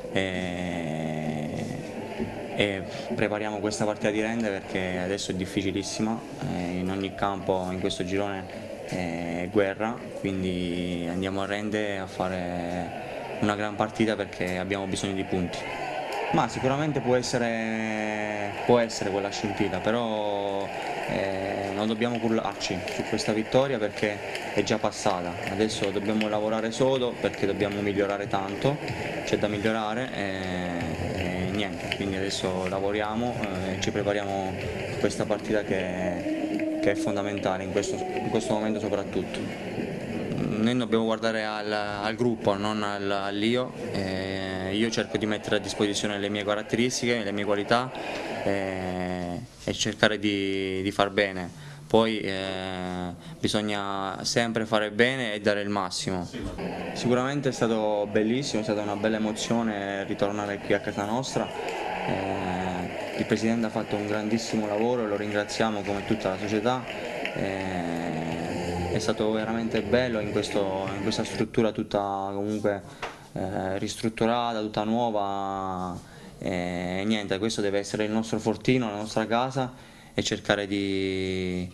e prepariamo questa partita di rende perché adesso è difficilissima, in ogni campo in questo girone è guerra, quindi andiamo a rende a fare una gran partita perché abbiamo bisogno di punti. Ma sicuramente può essere quella scintilla, però non dobbiamo cullarci su questa vittoria perché è già passata, adesso dobbiamo lavorare sodo perché dobbiamo migliorare tanto, c'è da migliorare e niente, quindi adesso lavoriamo e ci prepariamo a questa partita che è fondamentale in questo momento soprattutto. Noi dobbiamo guardare al gruppo, non all'io. Io cerco di mettere a disposizione le mie caratteristiche, le mie qualità e cercare di far bene. Poi bisogna sempre fare bene e dare il massimo. Sicuramente è stato bellissimo, è stata una bella emozione ritornare qui a casa nostra. Il Presidente ha fatto un grandissimo lavoro, lo ringraziamo come tutta la società. È stato veramente bello in questa struttura tutta comunque ristrutturata, tutta nuova. Niente, questo deve essere il nostro fortino, la nostra casa e cercare di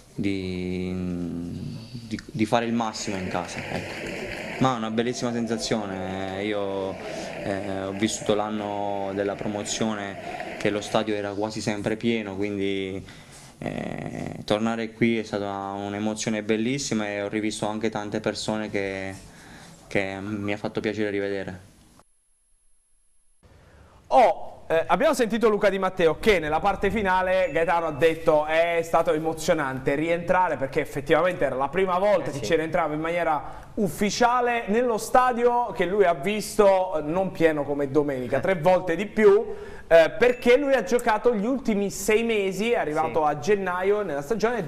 fare il massimo in casa, ecco. Ma è una bellissima sensazione, io ho vissuto l'anno della promozione che lo stadio era quasi sempre pieno, quindi tornare qui è stata un'emozione bellissima e ho rivisto anche tante persone che mi ha fatto piacere rivedere. Abbiamo sentito Luca Di Matteo che nella parte finale Gaetano ha detto è stato emozionante rientrare perché effettivamente era la prima volta che ci rientrava in maniera ufficiale nello stadio che lui ha visto non pieno come domenica, 3 volte di più, perché lui ha giocato gli ultimi 6 mesi, è arrivato a gennaio nella stagione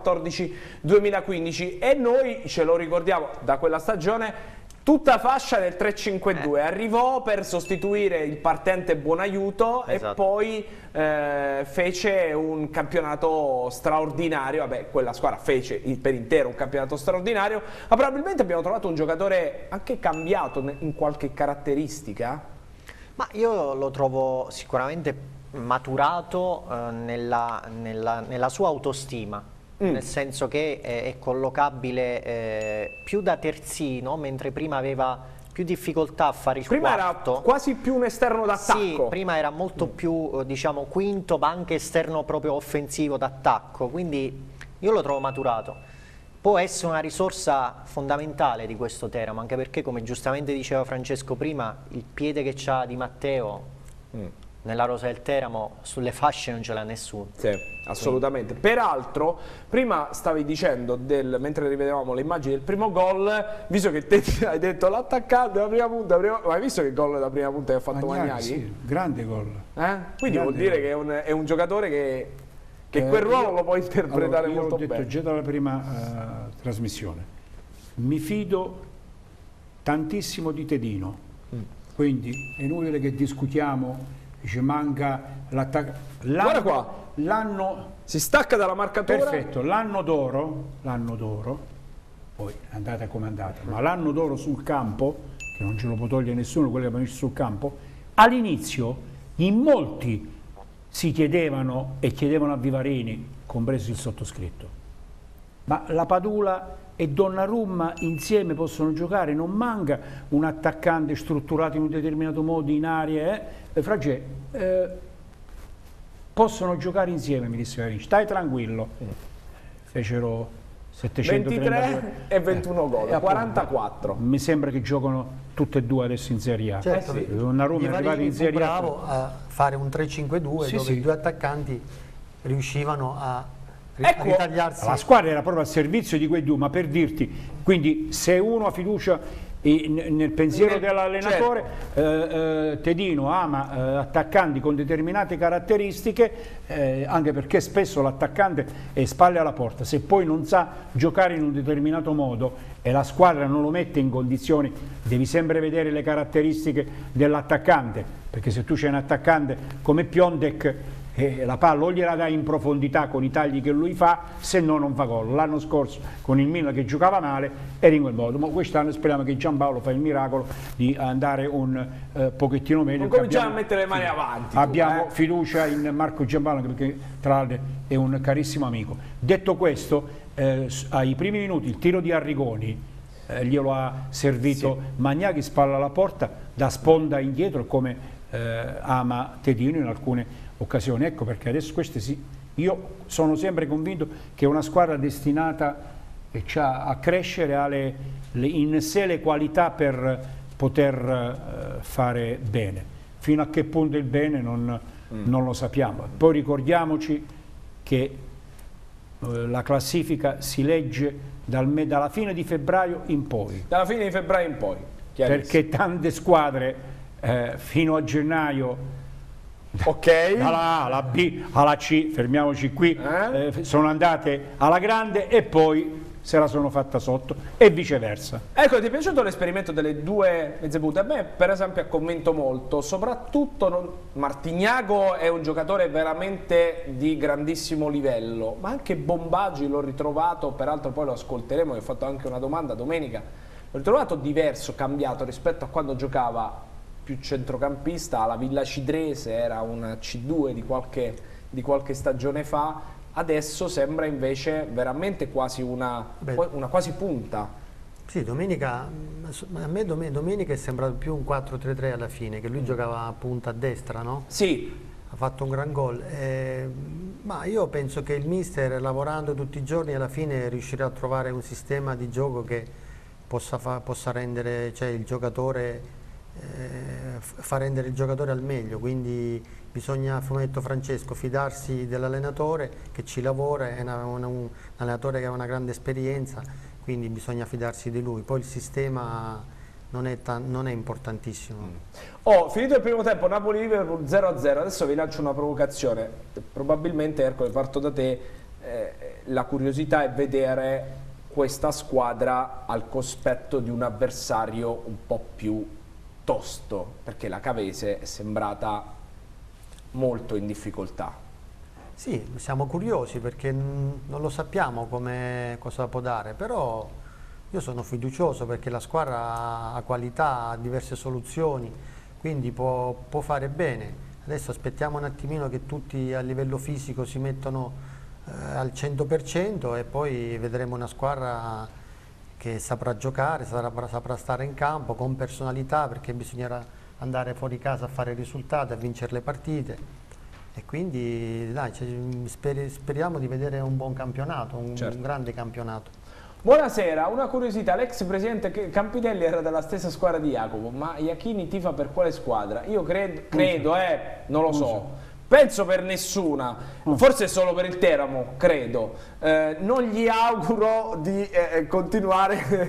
2014-2015 e noi ce lo ricordiamo da quella stagione. Tutta fascia del 3-5-2, arrivò per sostituire il partente Buonaiuto e poi fece un campionato straordinario, vabbè quella squadra fece per intero un campionato straordinario, ma probabilmente abbiamo trovato un giocatore anche cambiato in qualche caratteristica? Ma io lo trovo sicuramente maturato nella sua autostima. Nel senso che è collocabile più da terzino, mentre prima aveva più difficoltà a fare il quarto. Prima era quasi più un esterno d'attacco. Sì, prima era molto più, diciamo, quinto, ma anche esterno proprio offensivo d'attacco, quindi io lo trovo maturato. Può essere una risorsa fondamentale di questo Teramo, anche perché, come giustamente diceva Francesco prima, il piede che c'ha Di Matteo nella rosa del Teramo sulle fasce non ce l'ha nessuno. Sì, assolutamente. Peraltro, prima stavi dicendo, mentre rivedevamo le immagini del primo gol, visto che te hai detto l'attaccante della prima punta, ma hai visto che gol da prima punta che ha fatto Magnaghi? Sì, grande gol. Quindi vuol dire che è un giocatore che quel ruolo lo può interpretare molto bene. Io ho detto già dalla prima trasmissione, mi fido tantissimo di Tedino, quindi è inutile che discutiamo. Dice manca l'attacco. Guarda qua, l'anno si stacca dalla marcatura. Perfetto, l'anno d'oro, poi è andata come è andata, ma l'anno d'oro sul campo, che non ce lo può togliere nessuno, quello che abbiamo visto sul campo, all'inizio in molti si chiedevano e chiedevano a Vivarini, compreso il sottoscritto, ma la Padula e Donnarumma insieme possono giocare, non manca un attaccante strutturato in un determinato modo in area, Fragè, possono giocare insieme, mi disse Vivarini, stai tranquillo. Fecero 23 e 21 gol, 44. Mi sembra che giocano tutte e due adesso in Serie A. Certo, Donnarumma è arrivato in Serie A. Bravo a fare un 3-5-2 dove i due attaccanti riuscivano a ritagliarsi. La squadra era proprio al servizio di quei due, ma per dirti, quindi se uno ha fiducia nel pensiero dell'allenatore, Tedino ama attaccanti con determinate caratteristiche, anche perché spesso l'attaccante è spalle alla porta, se poi non sa giocare in un determinato modo e la squadra non lo mette in condizioni, devi sempre vedere le caratteristiche dell'attaccante, perché se tu c'è un attaccante come Piontek, la palla o gliela dai in profondità con i tagli che lui fa, se no non fa gol. L'anno scorso con il Milan che giocava male era in quel modo, ma quest'anno speriamo che Giampaolo fa il miracolo di andare un pochettino meglio. Non cominciamo a mettere le mani avanti. Abbiamo fiducia in Marco Giampaolo, perché tra l'altro è un carissimo amico. Detto questo, ai primi minuti il tiro di Arrigoni glielo ha servito Magnaghi, spalla alla porta, da sponda indietro, come ama Tedino in alcune occasioni. Ecco perché adesso io sono sempre convinto che è una squadra destinata e a crescere, in sé le qualità per poter fare bene. Fino a che punto il bene non lo sappiamo. Poi ricordiamoci che la classifica si legge dalla fine di febbraio in poi. Dalla fine di febbraio in poi. Perché tante squadre fino a gennaio, dalla A alla B alla C, fermiamoci qui, sono andate alla grande e poi se la sono fatta sotto e viceversa. Ecco, ti è piaciuto l'esperimento delle due mezze punte? A me per esempio ha convinto molto, soprattutto Martignago è un giocatore veramente di grandissimo livello, ma anche Bombagi l'ho ritrovato, peraltro poi lo ascolteremo, gli ho fatto anche una domanda domenica, l'ho ritrovato diverso, cambiato rispetto a quando giocava più centrocampista alla Villa Cidrese, era una C2 di qualche stagione fa. Adesso sembra invece veramente quasi una quasi punta. Sì, domenica, a me domenica è sembrato più un 4-3-3 alla fine, che lui giocava a punta a destra, no? Sì. Ha fatto un gran gol. Ma io penso che il mister, lavorando tutti i giorni, alla fine riuscirà a trovare un sistema di gioco che possa rendere, cioè, il giocatore, fa rendere il giocatore al meglio, quindi bisogna, fumetto Francesco, fidarsi dell'allenatore che ci lavora, è un allenatore che ha una grande esperienza, quindi bisogna fidarsi di lui, poi il sistema non è importantissimo. Finito il primo tempo, Napoli-Liverpool 0-0, adesso vi lancio una provocazione, probabilmente Ercole, parto da te, la curiosità è vedere questa squadra al cospetto di un avversario un po' più tosto, perché la Cavese è sembrata molto in difficoltà. Sì, siamo curiosi perché non lo sappiamo cosa può dare, però io sono fiducioso perché la squadra ha qualità, ha diverse soluzioni, quindi può fare bene. Adesso aspettiamo un attimino che tutti a livello fisico si mettano al 100% e poi vedremo una squadra che saprà giocare, saprà stare in campo con personalità, perché bisognerà andare fuori casa a fare risultati, a vincere le partite, e quindi dai, speriamo di vedere un buon campionato, un grande campionato. Buonasera, una curiosità, l'ex presidente Campitelli era della stessa squadra di Jacopo, ma Iachini tifa per quale squadra? Io credo, non lo so. Penso per nessuna, forse solo per il Teramo, credo. Non gli auguro di continuare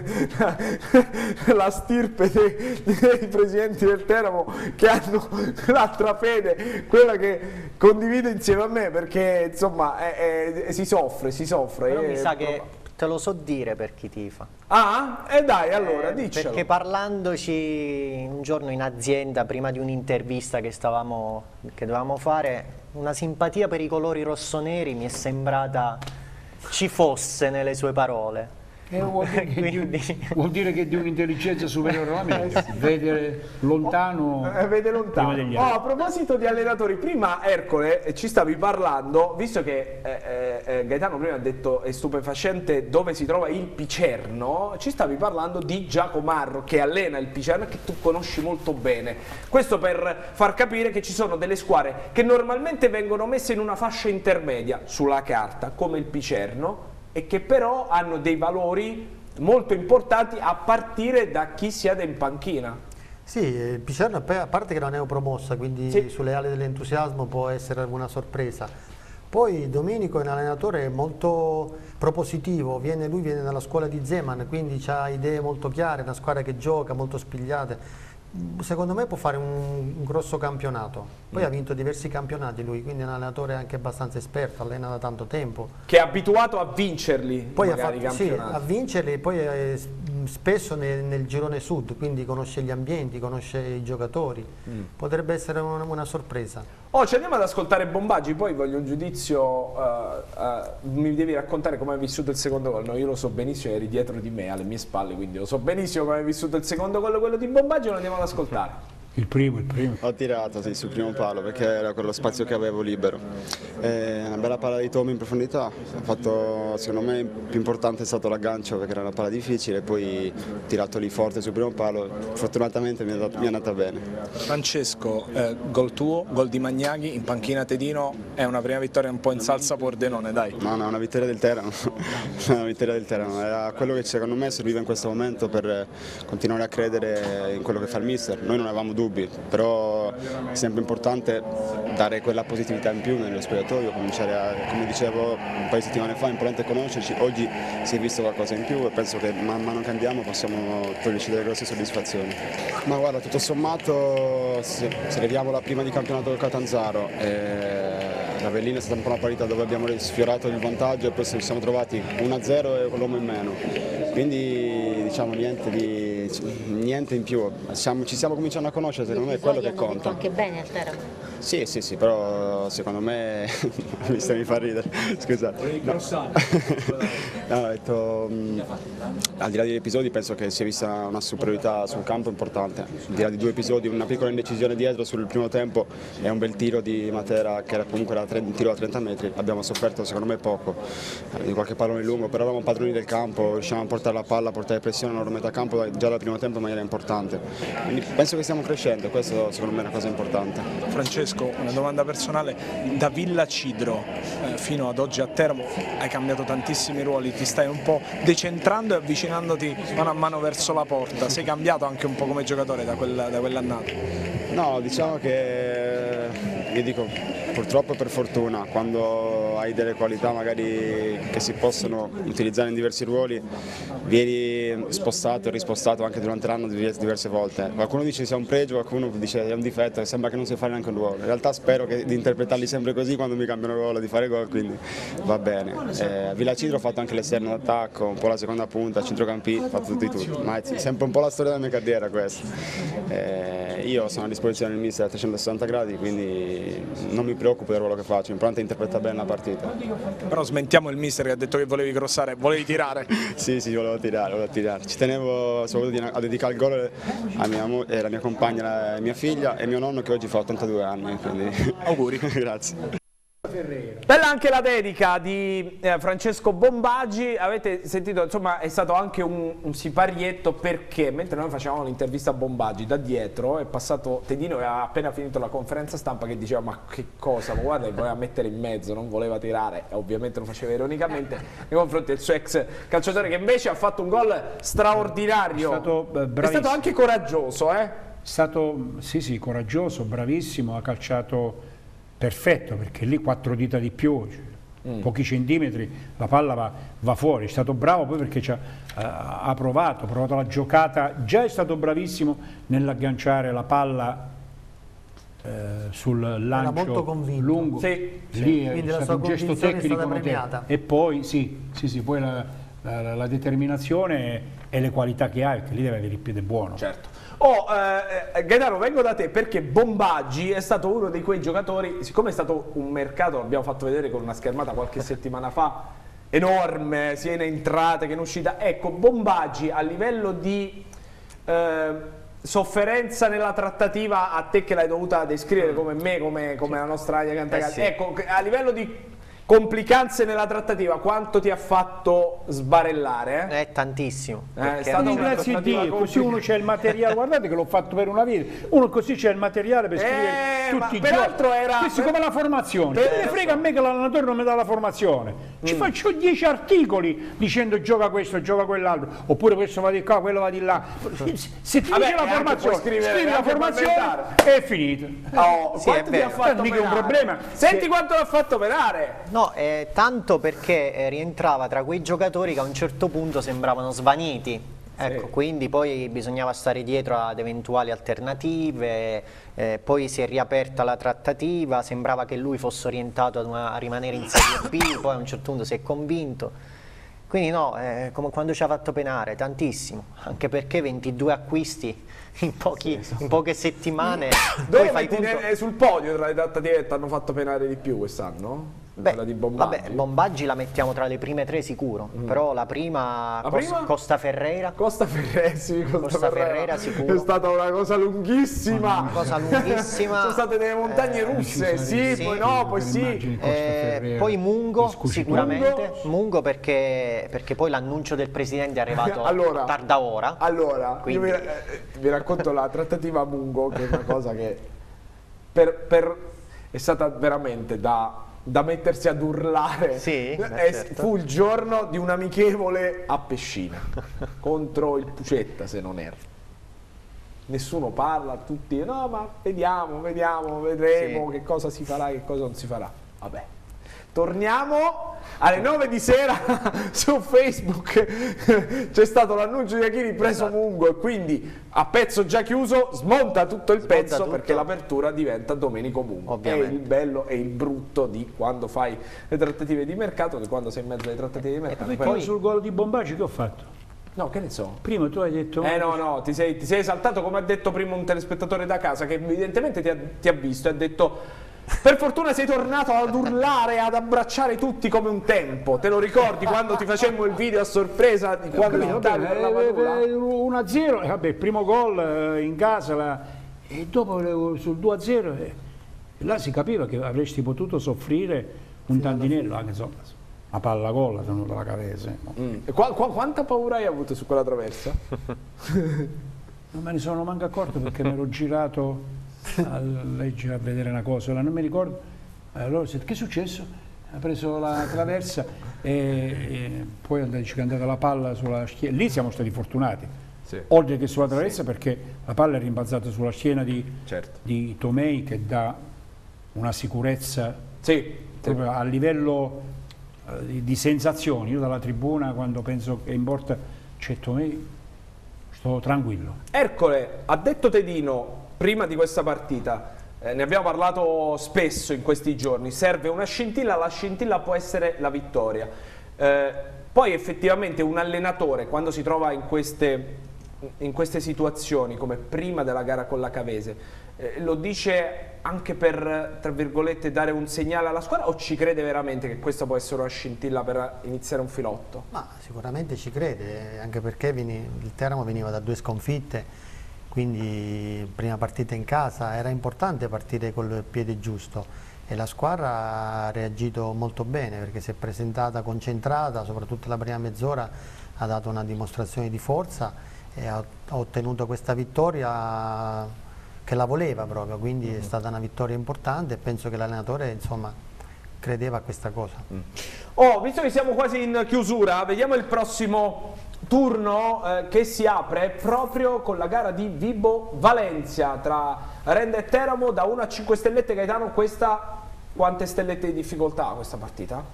la stirpe dei presidenti del Teramo che hanno l'altra fede, quella che condivide insieme a me, perché insomma si soffre. Però mi sa che te lo so dire per chi tifa. Ah? E dai, allora, diccelo. Perché parlandoci un giorno in azienda, prima di un'intervista che dovevamo fare, una simpatia per i colori rossoneri mi è sembrata ci fosse nelle sue parole. Vuol dire che è di un'intelligenza superiore alla mia, vede lontano. Vede lontano. A proposito di allenatori, prima Ercole ci stavi parlando, visto che Gaetano prima ha detto è stupefacente dove si trova il Picerno, ci stavi parlando di Giacomarro che allena il Picerno e che tu conosci molto bene. Questo per far capire che ci sono delle squadre che normalmente vengono messe in una fascia intermedia sulla carta, come il Picerno, e che però hanno dei valori molto importanti a partire da chi siede in panchina. Sì, il Picerno, a parte che non è neopromossa, quindi sì, sulle ali dell'entusiasmo può essere una sorpresa. Poi Domenico è un allenatore molto propositivo, lui viene dalla scuola di Zeman, quindi ha idee molto chiare, una squadra che gioca, molto spigliate. Secondo me può fare un grosso campionato. Poi ha vinto diversi campionati lui, quindi è un allenatore anche abbastanza esperto, allena da tanto tempo. Che è abituato a vincerli, poi a vincerli, e poi spesso nel girone sud, quindi conosce gli ambienti, conosce i giocatori. Potrebbe essere una sorpresa. Ci andiamo ad ascoltare Bombagi, poi voglio un giudizio, mi devi raccontare come hai vissuto il secondo gol. No, io lo so benissimo, eri dietro di me, alle mie spalle, quindi lo so benissimo come hai vissuto il secondo gol, quello di Bombagi, lo andiamo ad ascoltare. Il primo. Ho tirato sì, sul primo palo perché era quello spazio che avevo libero. Una bella palla di Tommy in profondità. Secondo me più importante è stato l'aggancio perché era una palla difficile, poi ho tirato lì forte sul primo palo. Fortunatamente mi è andata bene. Francesco, gol tuo, gol di Magnaghi in panchina Tedino, è una prima vittoria un po' in salsa Pordenone, dai. No, una vittoria del Teramo. Una vittoria del Teramo. Era quello che secondo me serviva in questo momento per continuare a credere in quello che fa il mister. Noi non avevamo dubbi, però è sempre importante dare quella positività in più nello spogliatoio, cominciare a, come dicevo un paio di settimane fa, è importante conoscerci, oggi si è visto qualcosa in più e penso che man mano che andiamo possiamo toglierci delle grosse soddisfazioni. Ma guarda, tutto sommato se vediamo la prima di campionato del Catanzaro, l'Avellino è stata un po' una partita dove abbiamo sfiorato il vantaggio e poi ci siamo trovati 1-0 e con l'uomo in meno, quindi diciamo niente in più, ci stiamo cominciando a conoscere, secondo me è quello che conta. Anche bene al Teramo. Sì, però secondo me mi fa ridere, scusate. No, ho detto, al di là degli episodi penso che si è vista una superiorità sul campo importante, al di là di 2 episodi, una piccola indecisione dietro sul primo tempo e un bel tiro di Matera che era comunque un tiro a 30 metri, abbiamo sofferto secondo me poco, di qualche pallone lungo, però eravamo padroni del campo, riuscivamo a portare la palla, a portare pressione alla loro metà campo già dal primo tempo in maniera importante, quindi penso che stiamo crescendo, questo secondo me è una cosa importante. Francesco, una domanda personale, da Villa Cidro fino ad oggi a Teramo hai cambiato tantissimi ruoli, ti stai un po' decentrando e avvicinandoti mano a mano verso la porta, sei cambiato anche un po' come giocatore da quell'annata? No, diciamo che io dico purtroppo per fortuna, quando hai delle qualità magari che si possono utilizzare in diversi ruoli, vieni spostato e rispostato anche durante l'anno diverse volte. Qualcuno dice che sia un pregio, qualcuno dice che è un difetto e sembra che non sai fare neanche un ruolo. In realtà spero di interpretarli sempre così quando mi cambiano ruolo, di fare gol, quindi va bene. A Villa Cidro ho fatto anche l'esterno d'attacco, un po' la seconda punta, centrocampista, ho fatto tutti, ma è sempre un po' la storia della mia carriera questa. Io sono a disposizione del mister a 360 gradi, quindi non mi preoccupo del ruolo che faccio, l'importante è interpretare bene la partita. Però smentiamo il mister che ha detto che volevi crossare, volevi tirare. Sì, volevo tirare. Ci tenevo soprattutto a dedicare il gol a la mia compagna, mia figlia e mio nonno che oggi fa 82 anni, quindi auguri. Grazie. Bella anche la dedica di Francesco Bombaggi, avete sentito, insomma è stato anche un siparietto perché mentre noi facevamo l'intervista a Bombaggi da dietro è passato Tedino e ha appena finito la conferenza stampa che diceva ma che cosa, ma guarda che voleva mettere in mezzo, non voleva tirare, e ovviamente lo faceva ironicamente nei confronti del suo ex calciatore che invece ha fatto un gol straordinario, è stato anche coraggioso, È stato sì, coraggioso, bravissimo, ha calciato perfetto perché lì 4 dita di più, pochi centimetri, la palla va fuori, è stato bravo poi perché ha provato la giocata, già è stato bravissimo nell'agganciare la palla sul lancio lungo, lì è stato un gesto tecnico notevole. E poi poi la determinazione e le qualità che ha, perché lì deve avere il piede buono. Certo. Gaetano, vengo da te perché Bombaggi è stato uno di quei giocatori, siccome è stato un mercato, l'abbiamo fatto vedere con una schermata qualche settimana fa, enorme, sia in entrate che in uscita, ecco, Bombaggi a livello di sofferenza nella trattativa, a te che l'hai dovuta descrivere come me, come la nostra Ania Cantagatti, ecco, a livello di complicanze nella trattativa, quanto ti ha fatto sbarellare? Tantissimo. È stato grazie a Dio, così uno c'è il materiale, guardate che l'ho fatto per una vita, uno così c'è il materiale per scrivere tutti i giorni. Questo è come la formazione, me frega a me che l'allenatore non mi dà la formazione, ci faccio 10 articoli dicendo gioca questo, gioca quell'altro, oppure questo va di qua, quello va di là. Se ti dice la formazione, scrivi la formazione e è finito. Quanto ti ha fatto mica un problema. Senti quanto l'ha fatto penare. No, tanto perché rientrava tra quei giocatori che a un certo punto sembravano svaniti. Ecco, quindi poi bisognava stare dietro ad eventuali alternative, poi si è riaperta la trattativa, sembrava che lui fosse orientato a rimanere in Serie B, poi a un certo punto si è convinto. Quindi no, come quando ci ha fatto penare, tantissimo, anche perché 22 acquisti in poche settimane. Dove fai sul podio tra le trattative che ti hanno fatto penare di più quest'anno? quella di Bombaggi. Vabbè, Bombaggi la mettiamo tra le prime 3 sicuro, però la prima, Costa Ferreira. Costa Ferreira sicuro. È stata una cosa lunghissima. Una cosa lunghissima. Sono state delle montagne russe, sì, poi no, poi sì. Poi Mungo, sicuramente. Mungo perché poi l'annuncio del presidente è arrivato a tarda ora. Allora, io vi racconto la trattativa a Mungo, che è una cosa che è stata veramente da mettersi ad urlare. Sì, certo. Fu il giorno di un amichevole a Pescina contro il Pucetta, se non erro. Nessuno parla, tutti no, ma vediamo, vedremo che cosa si farà, che cosa non si farà. Vabbè. Torniamo alle 9 di sera su Facebook. C'è stato l'annuncio di Iachini preso Mungo e quindi a pezzo già chiuso smonta tutto il pezzo tutto. Perché l'apertura diventa Domenico Mungo. Ovviamente. È il bello e il brutto di quando fai le trattative di mercato, che quando sei in mezzo alle trattative di mercato. E poi sul gol di Bombaggi che ho fatto? No, che ne so. Prima tu hai detto... no, ti sei esaltato, come ha detto prima un telespettatore da casa che evidentemente ti ha visto e ha detto: per fortuna sei tornato ad urlare, ad abbracciare tutti come un tempo. Te lo ricordi quando ti facemmo il video a sorpresa di quando l'Italia parlava nulla? 1-0, vabbè, il primo gol in casa e dopo sul 2-0 là si capiva che avresti potuto soffrire un tandinello, anche insomma una palla gol tenuta la Cavese. Quanta paura hai avuto su quella traversa? Non me ne sono manco accorto perché mi ero girato a leggere, a vedere una cosa, non mi ricordo. Allora che è successo? Ha preso la traversa e poi è andata la palla sulla schiena. Lì siamo stati fortunati, oltre che sulla traversa, perché la palla è rimbalzata sulla schiena di Tomei, che dà una sicurezza proprio a livello di sensazioni. Io dalla tribuna, quando penso che in porta c'è Tomei, sto tranquillo. Ercole, ha detto Tedino prima di questa partita, ne abbiamo parlato spesso in questi giorni, serve una scintilla, la scintilla può essere la vittoria. Poi effettivamente un allenatore, quando si trova in queste situazioni, come prima della gara con la Cavese, lo dice anche per, tra virgolette, dare un segnale alla squadra, o ci crede veramente che questa può essere una scintilla per iniziare un filotto? Ma sicuramente ci crede, anche perché il Teramo veniva da 2 sconfitte, quindi prima partita in casa era importante partire col piede giusto e la squadra ha reagito molto bene perché si è presentata concentrata, soprattutto la prima mezz'ora ha dato una dimostrazione di forza e ha ottenuto questa vittoria che la voleva proprio, quindi è stata una vittoria importante e penso che l'allenatore insomma credeva a questa cosa. Visto che siamo quasi in chiusura, vediamo il prossimo turno che si apre proprio con la gara di Vibo Valencia tra Renda e Teramo. Da 1 a 5 stellette, Gaetano, questa quante stellette di difficoltà questa partita?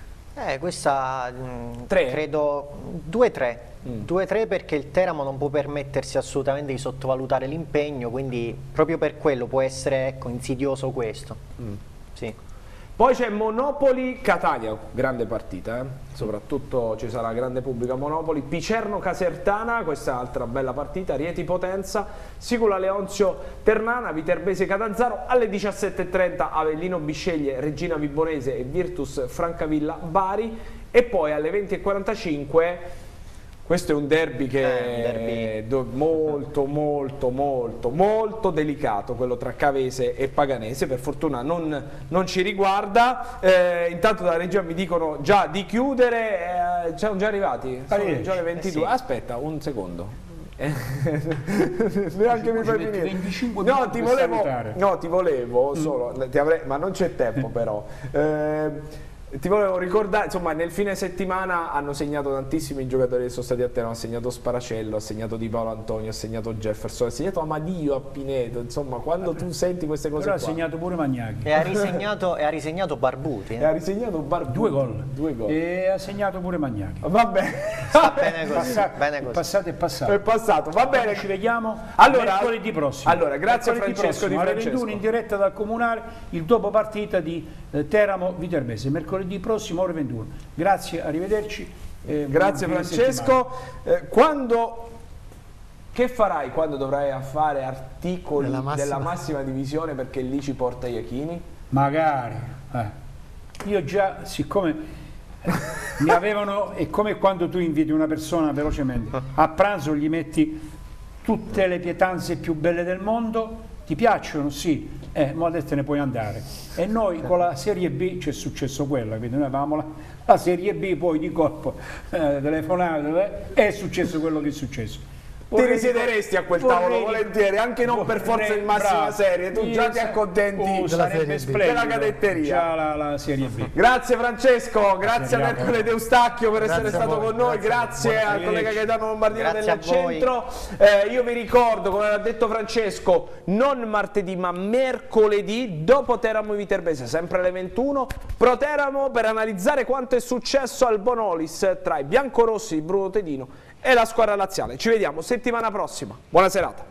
Questa 3? Credo 2-3. 2-3 perché il Teramo non può permettersi assolutamente di sottovalutare l'impegno, quindi proprio per quello può essere insidioso questo. Sì. Poi c'è Monopoli-Catania, grande partita, soprattutto ci sarà grande pubblico a Monopoli. Picerno-Casertana, questa è un'altra bella partita. Rieti-Potenza, Sicula-Leonzio-Ternana, Viterbese-Catanzaro. Alle 17:30 Avellino-Bisceglie, Regina-Vibonese e Virtus-Francavilla-Bari. E poi alle 20:45... questo è un derby che è molto delicato, quello tra Cavese e Paganese. Per fortuna non ci riguarda. Intanto dalla regia mi dicono già di chiudere, siamo già arrivati, sono già le 22. Sì. Aspetta un secondo. Neanche mi fai finire. 25 ti volevo solo, ma non c'è tempo però. Ti volevo ricordare, insomma, nel fine settimana hanno segnato tantissimi giocatori che sono stati a Teramo. Ha segnato Sparacello, ha segnato Di Paolo Antonio, ha segnato Jefferson, ha segnato Amadio a Pineto. Insomma, quando tu senti queste cose però qua, ha segnato pure Magnacchi e ha risegnato Barbuti. E ha risegnato Barbuti 2 gol. E ha segnato pure Magnacchi. Vabbè, va bene così. Passato è passato. È passato, va bene. Ci vediamo mercoledì prossimo. Allora, grazie a Francesco Di Francesco. Alle 21 in diretta dal Comunale, il dopo partita di Teramo Viterbese, mercoledì prossimo ore 21. Grazie, arrivederci. Grazie Francesco. Che farai quando dovrai fare articoli della massima divisione, perché lì ci porta Iachini? Magari. io già, siccome mi avevano, è come quando tu inviti una persona velocemente, a pranzo gli metti tutte le pietanze più belle del mondo, ti piacciono? Sì, ma adesso te ne puoi andare. E noi con la Serie B c'è successo quello, quindi noi avevamo la Serie B, poi di colpo telefonate, è successo quello che è successo. Ti risiederesti a quel tavolo volentieri, anche non per forza in massima serie, tu già ti accontenti della cadetteria. Già la Serie B. Grazie Francesco, grazie a Ercole D'Eustachio per essere stato con noi, grazie al collega Gaetano Lombardino del centro. Io vi ricordo, come ha detto Francesco, non martedì ma mercoledì, dopo Teramo Viterbese, sempre alle 21, Pro Teramo per analizzare quanto è successo al Bonolis tra i biancorossi di Bruno Tedino e la squadra laziale. Ci vediamo settimana prossima. Buona serata.